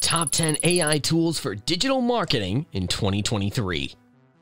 Top 10 AI tools for digital marketing in 2023.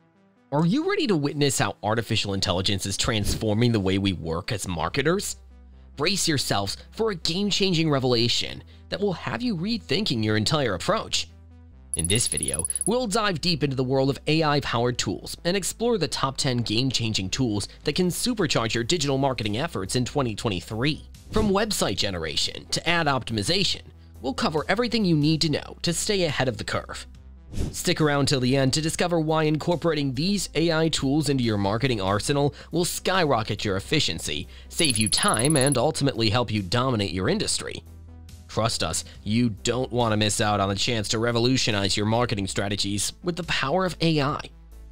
Are you ready to witness how artificial intelligence is transforming the way we work as marketers? Brace yourselves for a game-changing revelation that will have you rethinking your entire approach. In this video, we'll dive deep into the world of AI-powered tools and explore the top 10 game-changing tools that can supercharge your digital marketing efforts in 2023. From website generation to ad optimization, we'll cover everything you need to know to stay ahead of the curve. Stick around till the end to discover why incorporating these AI tools into your marketing arsenal will skyrocket your efficiency, save you time, and ultimately help you dominate your industry. Trust us, you don't want to miss out on the chance to revolutionize your marketing strategies with the power of AI.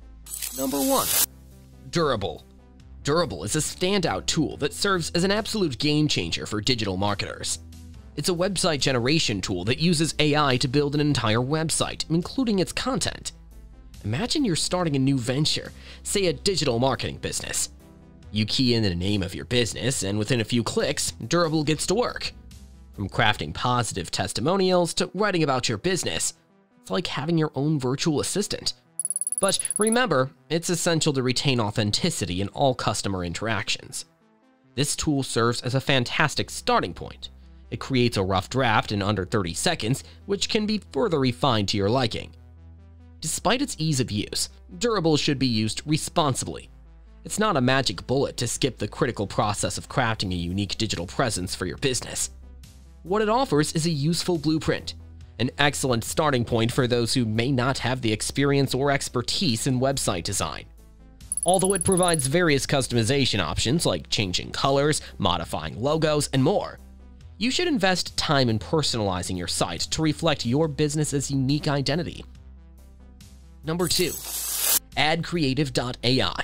Number 1. Durable. Durable is a standout tool that serves as an absolute game changer for digital marketers. It's a website generation tool that uses AI to build an entire website, including its content. Imagine you're starting a new venture, say a digital marketing business. You key in the name of your business, and within a few clicks, Durable gets to work. From crafting positive testimonials to writing about your business, it's like having your own virtual assistant. But remember, it's essential to retain authenticity in all customer interactions. This tool serves as a fantastic starting point. It creates a rough draft in under 30 seconds, which can be further refined to your liking. Despite its ease of use, Durable should be used responsibly. It's not a magic bullet to skip the critical process of crafting a unique digital presence for your business. What it offers is a useful blueprint, an excellent starting point for those who may not have the experience or expertise in website design. Although it provides various customization options like changing colors, modifying logos, and more, you should invest time in personalizing your site to reflect your business's unique identity. Number 2. AdCreative.ai.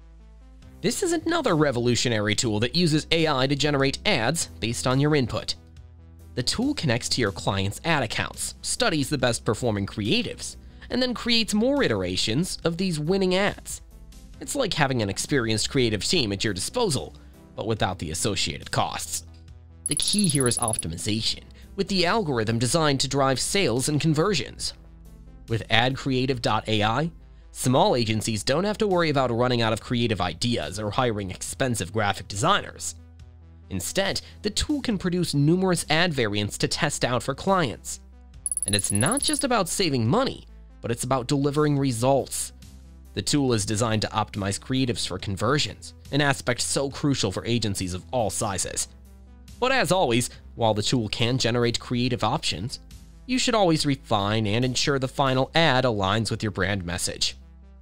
This is another revolutionary tool that uses AI to generate ads based on your input. The tool connects to your client's ad accounts, studies the best performing creatives, and then creates more iterations of these winning ads. It's like having an experienced creative team at your disposal, but without the associated costs. The key here is optimization, with the algorithm designed to drive sales and conversions. With AdCreative.ai, small agencies don't have to worry about running out of creative ideas or hiring expensive graphic designers. Instead, the tool can produce numerous ad variants to test out for clients. And it's not just about saving money, but it's about delivering results. The tool is designed to optimize creatives for conversions, an aspect so crucial for agencies of all sizes. But as always, while the tool can generate creative options, you should always refine and ensure the final ad aligns with your brand message.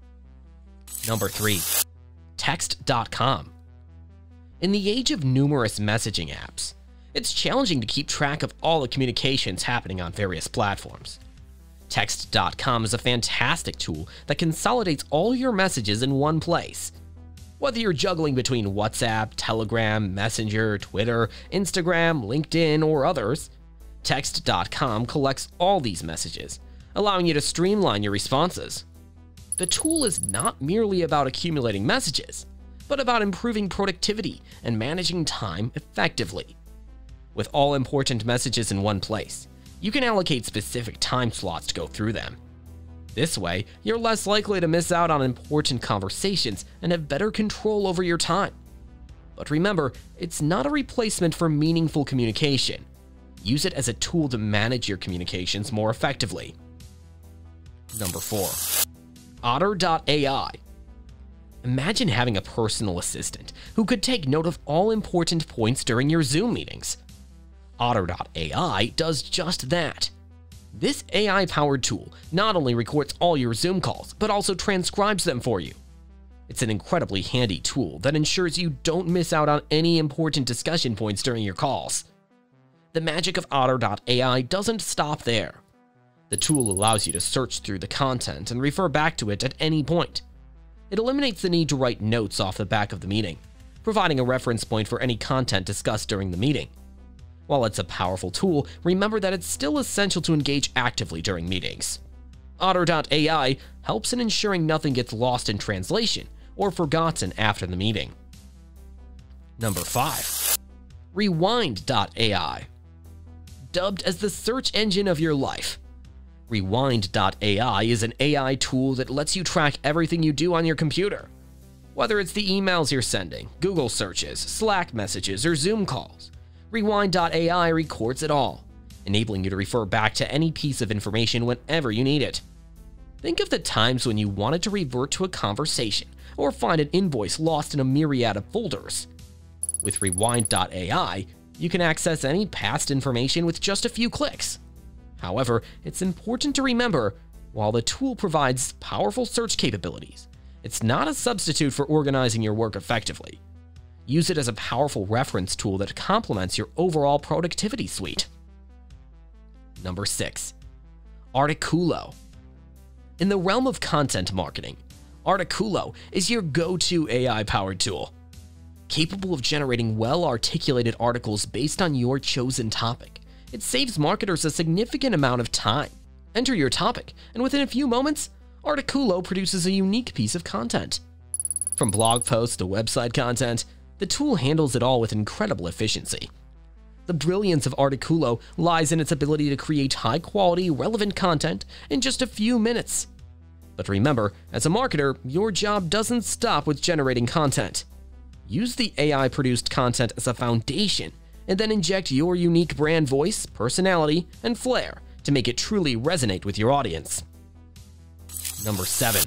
Number 3. Text.com. In the age of numerous messaging apps, it's challenging to keep track of all the communications happening on various platforms. Text.com is a fantastic tool that consolidates all your messages in one place. Whether you're juggling between WhatsApp, Telegram, Messenger, Twitter, Instagram, LinkedIn, or others, Text.com collects all these messages, allowing you to streamline your responses. The tool is not merely about accumulating messages, but about improving productivity and managing time effectively. With all important messages in one place, you can allocate specific time slots to go through them. This way, you're less likely to miss out on important conversations and have better control over your time. But remember, it's not a replacement for meaningful communication. Use it as a tool to manage your communications more effectively. Number 4. Otter.ai. Imagine having a personal assistant who could take note of all important points during your Zoom meetings. Otterai does just that. This AI-powered tool not only records all your Zoom calls, but also transcribes them for you. It's an incredibly handy tool that ensures you don't miss out on any important discussion points during your calls. The magic of Otter.ai doesn't stop there. The tool allows you to search through the content and refer back to it at any point. It eliminates the need to write notes off the back of the meeting, providing a reference point for any content discussed during the meeting. While it's a powerful tool, remember that it's still essential to engage actively during meetings. Otter.ai helps in ensuring nothing gets lost in translation or forgotten after the meeting. Number 5. Rewind.ai. Dubbed as the search engine of your life, Rewind.ai is an AI tool that lets you track everything you do on your computer. Whether it's the emails you're sending, Google searches, Slack messages, or Zoom calls, Rewind.ai records it all, enabling you to refer back to any piece of information whenever you need it. Think of the times when you wanted to revert to a conversation or find an invoice lost in a myriad of folders. With Rewind.ai, you can access any past information with just a few clicks. However, it's important to remember, while the tool provides powerful search capabilities, it's not a substitute for organizing your work effectively. Use it as a powerful reference tool that complements your overall productivity suite. Number 6. Articulo. In the realm of content marketing, Articulo is your go-to AI-powered tool. Capable of generating well-articulated articles based on your chosen topic, it saves marketers a significant amount of time. Enter your topic, and within a few moments, Articulo produces a unique piece of content. From blog posts to website content, the tool handles it all with incredible efficiency. The brilliance of Articulo lies in its ability to create high-quality, relevant content in just a few minutes. But remember, as a marketer, your job doesn't stop with generating content. Use the AI-produced content as a foundation, and then inject your unique brand voice, personality, and flair to make it truly resonate with your audience. Number 7.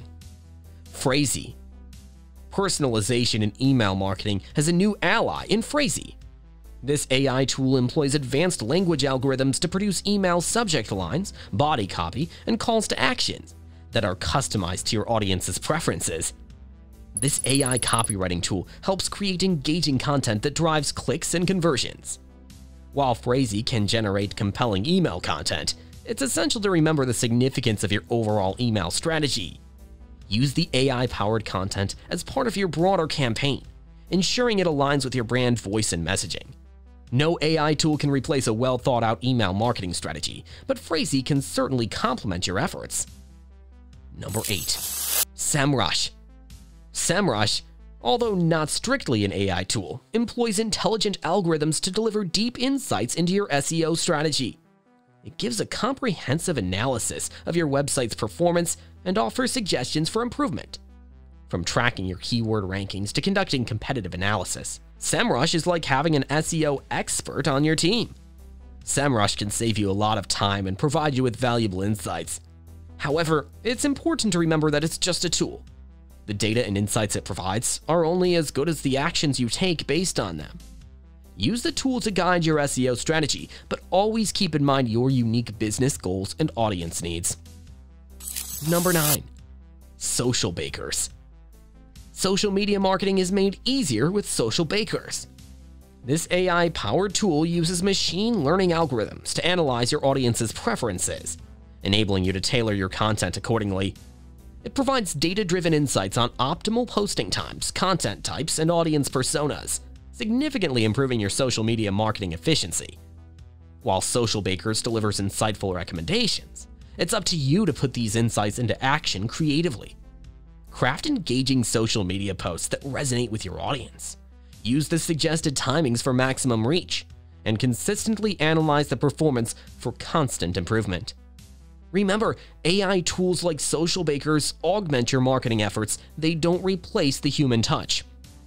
Frazee. Personalization in email marketing has a new ally in Frazee. This AI tool employs advanced language algorithms to produce email subject lines, body copy, and calls to actions that are customized to your audience's preferences. This AI copywriting tool helps create engaging content that drives clicks and conversions. While Frazee can generate compelling email content, it's essential to remember the significance of your overall email strategy. Use the AI-powered content as part of your broader campaign, ensuring it aligns with your brand voice and messaging. No AI tool can replace a well-thought-out email marketing strategy, but Frazee can certainly complement your efforts. Number 8. SEMRush. SEMRush, although not strictly an AI tool, employs intelligent algorithms to deliver deep insights into your SEO strategy. It gives a comprehensive analysis of your website's performance and offers suggestions for improvement. From tracking your keyword rankings to conducting competitive analysis, SEMRush is like having an SEO expert on your team. SEMRush can save you a lot of time and provide you with valuable insights. However, it's important to remember that it's just a tool. The data and insights it provides are only as good as the actions you take based on them. Use the tool to guide your SEO strategy, but always keep in mind your unique business goals and audience needs. Number 9. Socialbakers. Social media marketing is made easier with Socialbakers. This AI-powered tool uses machine learning algorithms to analyze your audience's preferences, enabling you to tailor your content accordingly. It provides data-driven insights on optimal posting times, content types, and audience personas, significantly improving your social media marketing efficiency. While Socialbakers delivers insightful recommendations, it's up to you to put these insights into action creatively. Craft engaging social media posts that resonate with your audience. Use the suggested timings for maximum reach, and consistently analyze the performance for constant improvement. Remember, AI tools like Socialbakers augment your marketing efforts. They don't replace the human touch.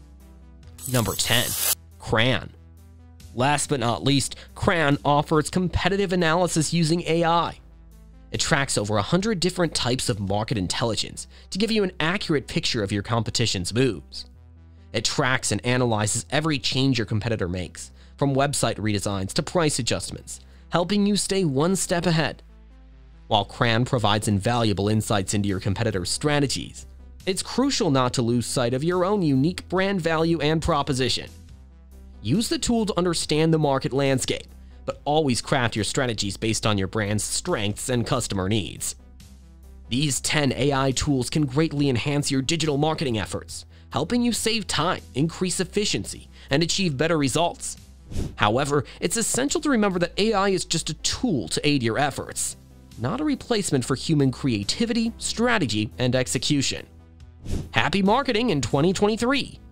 Number 10. Crayon. Last but not least, Crayon offers competitive analysis using AI. It tracks over 100 different types of market intelligence to give you an accurate picture of your competition's moves. It tracks and analyzes every change your competitor makes, from website redesigns to price adjustments, helping you stay one step ahead. While Crayon provides invaluable insights into your competitors' strategies, it's crucial not to lose sight of your own unique brand value and proposition. Use the tool to understand the market landscape, but always craft your strategies based on your brand's strengths and customer needs. These 10 AI tools can greatly enhance your digital marketing efforts, helping you save time, increase efficiency, and achieve better results. However, it's essential to remember that AI is just a tool to aid your efforts, not a replacement for human creativity, strategy, and execution. Happy marketing in 2023!